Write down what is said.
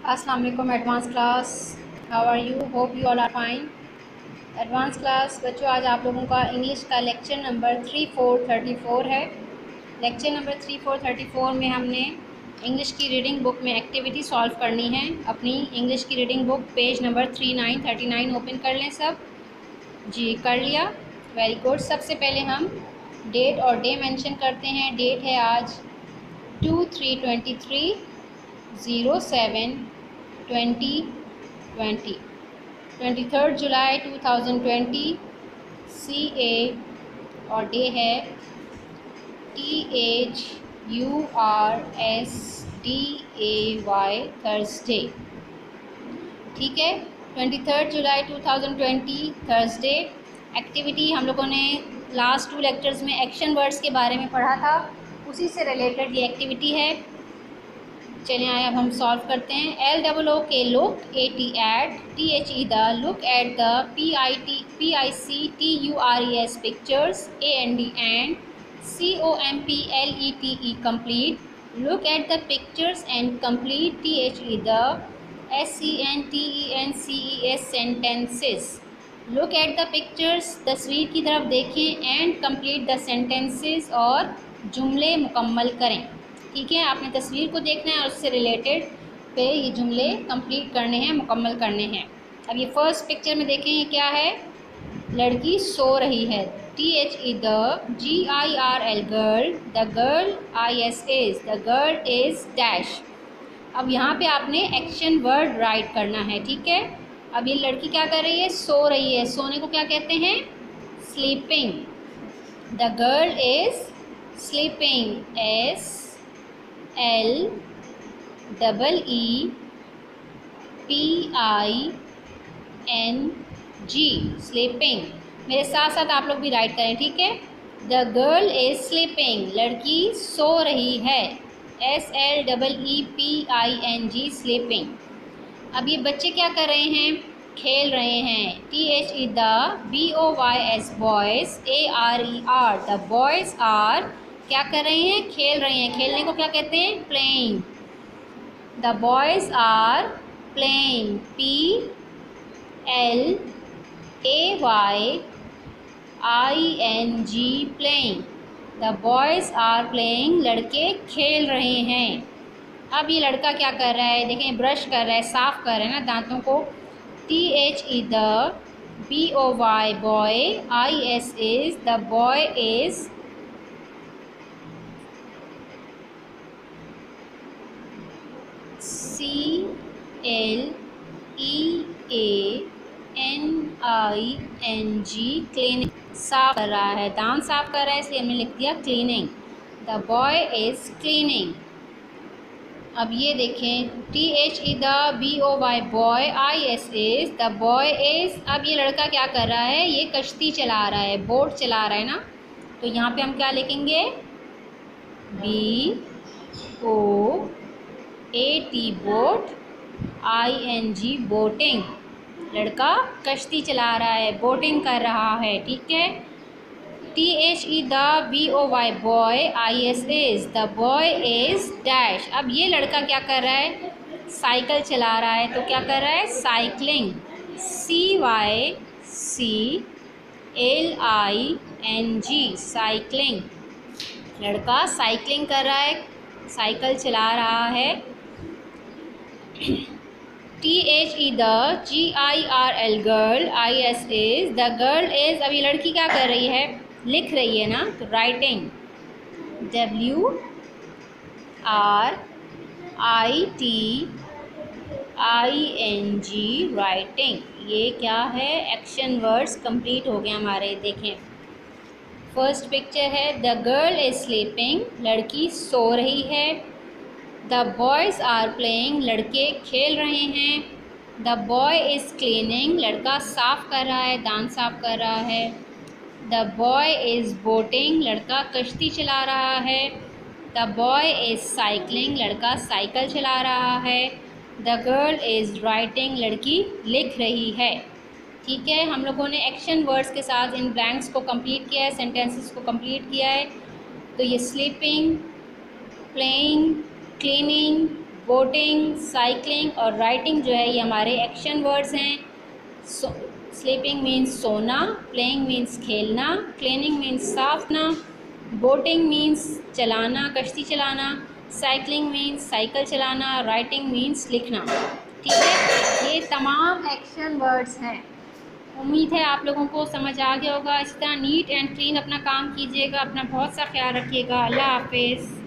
अस्सलाम वालेकुम advance class. How are you? Hope you all are fine. Advance class बच्चों, आज आप लोगों का इंग्लिश का लेक्चर नंबर 3434 है। लेक्चर नंबर 3434 में हमने इंग्लिश की रीडिंग बुक में एक्टिविटी सॉल्व करनी है। अपनी इंग्लिश की reading book page number 3939 open कर लें सब। जी, कर लिया, वेरी गुड। सबसे पहले हम डेट और डे मेंशन करते हैं। डेट है आज 2/3/23/07/2020, 23 जुलाई 2020 CA, और डे है THURSDAY, थर्सडे। ठीक है, 23 जुलाई 2020 थर्सडे। एक्टिविटी हम लोगों ने लास्ट 2 लेक्चर्स में एक्शन वर्ड्स के बारे में पढ़ा था, उसी से रिलेटेड ये एक्टिविटी है। चलिए आए अब हम सॉल्व करते हैं। LOOK look, AT at, THE the, look at the, PICTURES pictures, AND and, COMPLETE complete, look at the pictures and complete, THE the, SENTENCES sentences, look at the pictures तस्वीर की तरफ देखें, एंड कंप्लीट द सेंटेंसेस और जुमले मुकम्मल करें। ठीक है, आपने तस्वीर को देखना है और उससे रिलेटेड पे ये जुमले कंप्लीट करने हैं, मुकम्मल करने हैं। अब ये फर्स्ट पिक्चर में देखें, ये क्या है? लड़की सो रही है। THE the, GIRL girl, the girl ISS, the girl is dash. अब यहाँ पे आपने एक्शन वर्ड राइट करना है। ठीक है, अब ये लड़की क्या कर रही है? सो रही है। सोने को क्या कहते हैं? Sleeping. The girl is sleeping, SLEEPING, sleeping. मेरे साथ साथ आप लोग भी राइट करें। ठीक है, द गर्ल इज स्लीपिंग, लड़की सो रही है, SLEEPING, स्लीपिंग। अब ये बच्चे क्या कर रहे हैं? खेल रहे हैं। THE the, BOYS boys, ARER the, boys are क्या कर रहे हैं? खेल रहे हैं। खेलने को क्या कहते हैं? Playing. The boys are playing, PLAYING, playing. The boys are playing, लड़के खेल रहे हैं। अब ये लड़का क्या कर रहा है? देखें, ब्रश कर रहा है, साफ़ कर रहा है ना दांतों को। THE the, BOY boy, ISS the, boy is CLEANING, cleaning, साफ कर रहा है, दांत साफ कर रहा है, इसलिए हमने लिख दिया cleaning. The boy is cleaning. अब ये देखें, THE the, BOY boy, ISS the, boy is. अब ये लड़का क्या कर रहा है? ये कश्ती चला रहा है, बोट चला रहा है ना, तो यहाँ पे हम क्या लिखेंगे? BOAT, boat, ING, boating. लड़का कश्ती चला रहा है, बोटिंग कर रहा है। ठीक है, THE the, BOY boy, ISS the, boy is dash. अब ये लड़का क्या कर रहा है? साइकिल चला रहा है, तो क्या कर रहा है? Cycling, CYCLING, cycling. लड़का साइकिलिंग कर रहा है, साइकिल चला रहा है। THE the, GIRL girl, ISS the, girl is. अब ये लड़की क्या कर रही है? लिख रही है ना, तो राइटिंग, WRITING, राइटिंग। ये क्या है? एक्शन वर्ड्स कंप्लीट हो गए हमारे। देखें, फर्स्ट पिक्चर है, द गर्ल इज स्लीपिंग, लड़की सो रही है। द बॉयज़ आर प्लेइंग, लड़के खेल रहे हैं। द बॉय इज़ क्लीनिंग, लड़का साफ़ कर रहा है, दांत साफ़ कर रहा है। द बॉय इज़ बोटिंग, लड़का कश्ती चला रहा है। द बॉय इज़ साइकिलिंग, लड़का साइकिल चला रहा है। द गर्ल इज़ राइटिंग, लड़की लिख रही है। ठीक है, हम लोगों ने एक्शन वर्ड्स के साथ इन ब्लैंक्स को कंप्लीट किया है, सेंटेंसेस को कंप्लीट किया है। तो ये sleeping, playing, cleaning, boating, cycling और राइटिंग जो है ये हमारे एक्शन वर्ड्स हैं। स्लीपिंग मीन्स सोना, प्लेइंग मीन्स खेलना, क्लीनिंग मीन्स साफना, बोटिंग मीन्स चलाना, कश्ती चलाना, साइकिलिंग मीन्स साइकिल चलाना, राइटिंग मीन्स लिखना। ठीक है, ये तमाम एक्शन वर्ड्स हैं। उम्मीद है आप लोगों को समझ आ गया होगा। इस तरह नीट एंड क्लीन अपना काम कीजिएगा, अपना बहुत सा ख्याल रखिएगा। अल्लाह हाफिज़।